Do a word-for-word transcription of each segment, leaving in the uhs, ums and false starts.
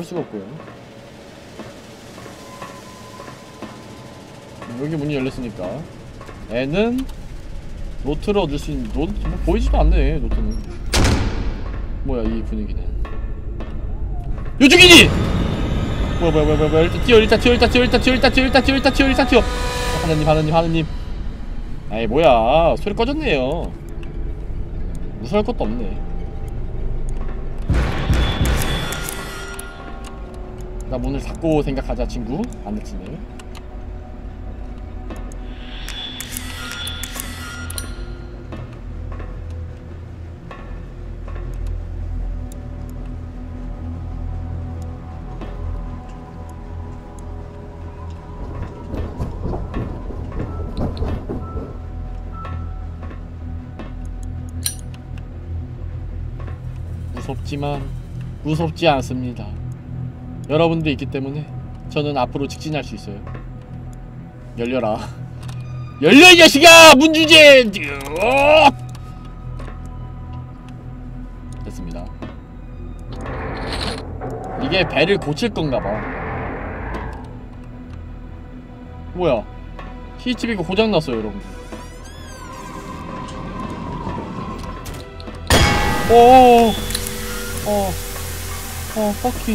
잡을 수가 없고요. 여기 문이 열렸으니까 애는 노트를 얻을 수 있는 노트 뭐 보이지도 않네. 노트는 뭐야 이 분위기는. 요쪽이니! 뭐야 뭐야 뭐야 뭐야 일단 뛰어 일단 뛰어 일단 뛰어 일단 뛰어 일단 뛰어 일단 뛰어 일단 뛰어 일단 뛰어. 하느님 하느님 하느님. 아이 뭐야 소리 꺼졌네요. 무서울 것도 없네. 나 문을 닫고 생각하자 친구. 안 닫히네. 무섭지만 무섭지 않습니다. 여러분들이 있기 때문에 저는 앞으로 직진할 수 있어요. 열려라. 열려 이 자식아! 문 주제! 됐습니다. 이게 배를 고칠 건가봐. 뭐야 씨지비가 고장났어요 여러분. 오오오 어, 어, 퍼킹.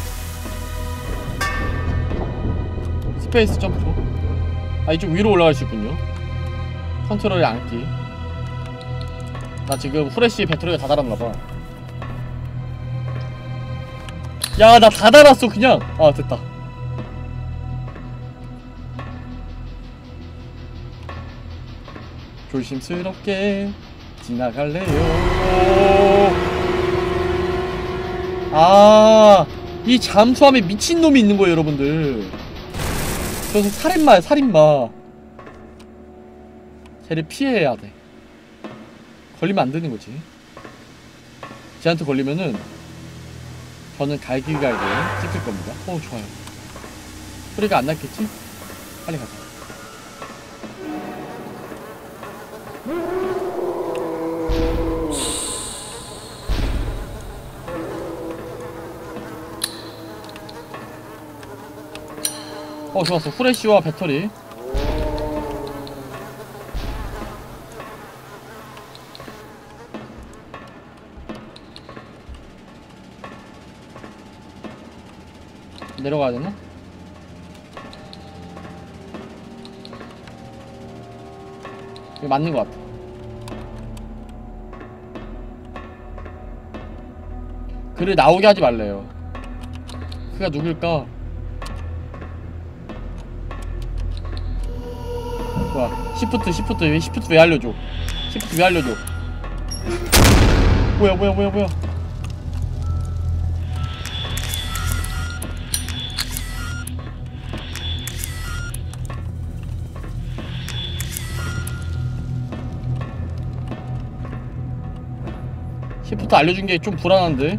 스페이스 점프. 아, 이쪽 위로 올라갈 수 있군요. 컨트롤이 안기. 나 지금 후레쉬 배터리가 다 달았나봐. 야, 나 다 달았어, 그냥. 아, 됐다. 조심스럽게 지나갈래요. 아, 이 잠수함에 미친놈이 있는 거예요, 여러분들. 저서 살인마야, 살인마. 쟤를 피해야 돼. 걸리면 안 되는 거지. 쟤한테 걸리면은 저는 갈기갈기 찍힐 겁니다. 어, 좋아요. 소리가 안 났겠지? 빨리 가자. 어, 좋았어. 후레쉬와 배터리. 내려가야 되나? 이거 맞는 것 같아. 글을 나오게 하지 말래요. 그가 누굴까? 뭐야? 시프트, 시프트, 왜 시프트 왜 알려줘? 시프트 왜 알려줘? 뭐야, 뭐야, 뭐야, 뭐야? 시프트 알려준 게 좀 불안한데?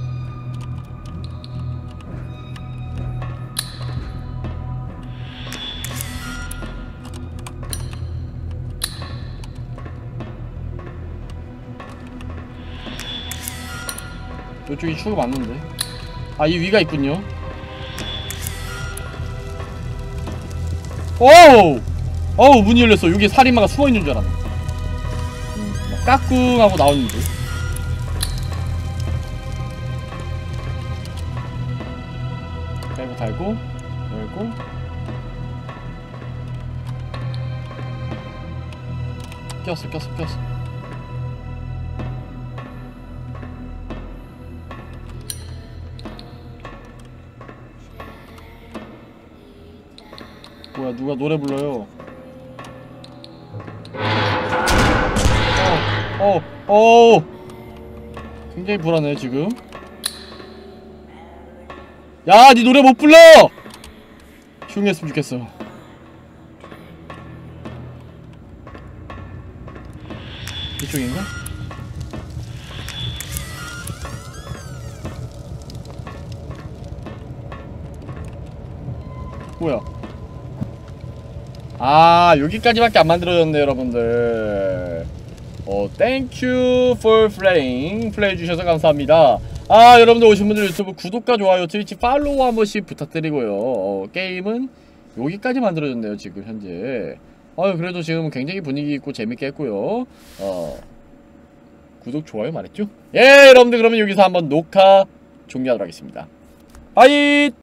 이쪽이 출구 맞는데? 아, 이 위가 있군요. 오우! 어우, 문이 열렸어. 여기 살인마가 숨어있는 줄 알았네. 음, 막 까꿍 하고 나오는데. 달고 달고 열고 꼈어 꼈어 꼈어. 뭐야, 누가 노래 불러요? 어, 어, 어. 굉장히 불안해 지금. 야, 니 노래 못 불러! 조용히 했으면 좋겠어. 이쪽인가? 뭐야? 아, 여기까지밖에 안 만들어졌네, 여러분들. 어, thank you for playing. 플레이 해주셔서 감사합니다. 아, 여러분들 오신 분들 유튜브 구독과 좋아요, 트위치 팔로우 한 번씩 부탁드리고요. 어, 게임은 여기까지 만들어졌네요, 지금 현재. 어, 그래도 지금 굉장히 분위기 있고 재밌게 했고요. 어, 구독, 좋아요 말했죠? 예, 여러분들 그러면 여기서 한번 녹화 종료하도록 하겠습니다. 바이!